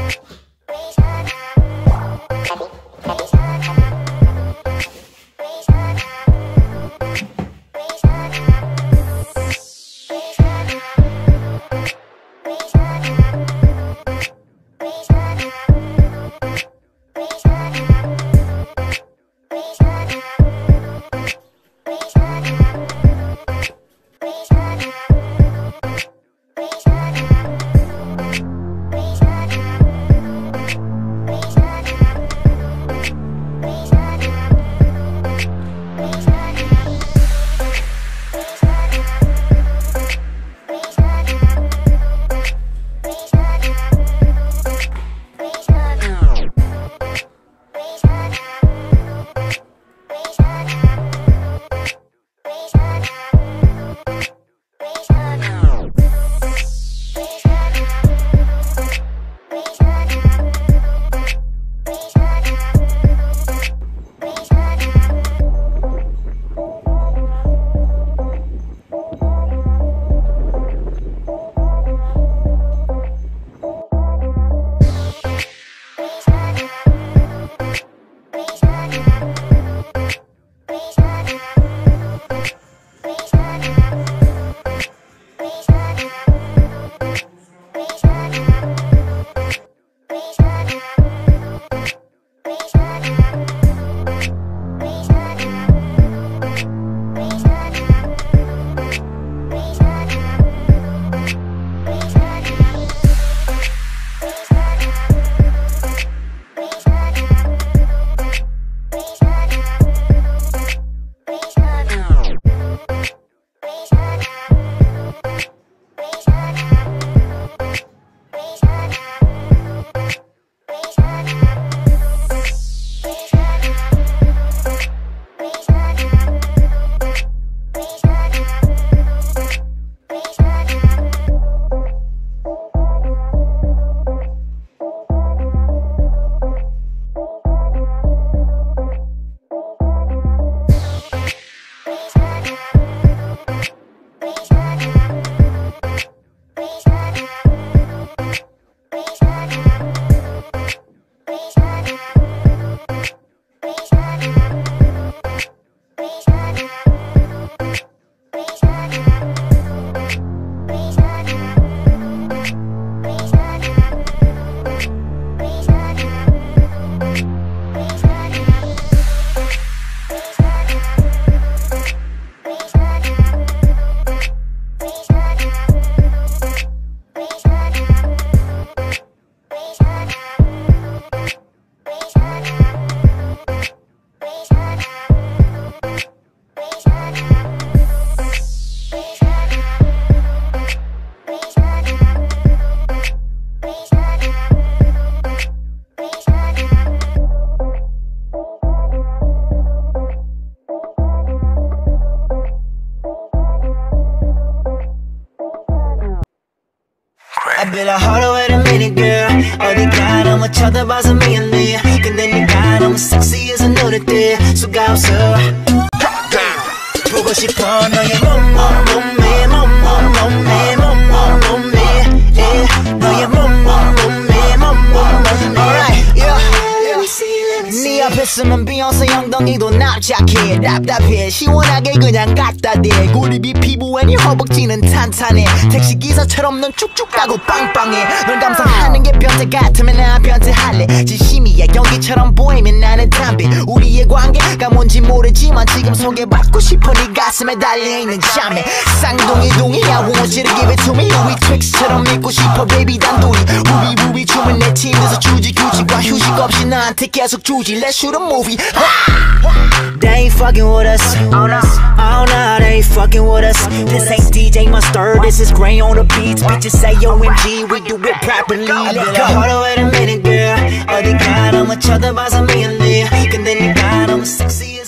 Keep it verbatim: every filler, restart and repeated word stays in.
I bet I harder wait a minute girl 어디가 너무 쳐다봐서 미안해 근데 네가 너무 섹시해서 노렸대 수가 없어 보고 싶어 너의 몸몸 몸매 몸몸 몸매 몸몸 몸매 yeah. 너의 몸몸 몸매 몸몸 몸매 alright yeah. 네 앞에 쓰면 비욘세 엉덩이도 납작해 답답해 시원하게 그냥 갖다 대 고립이 피부에 네 허벅지는 탄탄해 택시기사처럼 넌 쭉쭉 가고 빵빵해 널 감상하는 게 변태 같으면 나 변태할래 진심이야 연기처럼 보이면 나는 담배 우리의 관계가 뭔지 모르지만 지금 소개받고 싶어 네 가슴에 달려있는 자매 쌍둥이둥이 I want you to give it to me 우리 트릭스처럼 믿고 싶어 baby 단둘이 우비우비 춤은 내 팀에서 주지 규칙과 휴식 없이 나한테 계속 주지 Let's shoot a movie They ain't fucking with us Oh no, oh no, they ain't fucking with us This ain't D J Mustard, this is Gray on the beats Bitches say O M G, we do it properly Let's go Hold on, wait a minute girl 어디가 너무 쳐다봐서 미안해 근데 네가 너무 sexy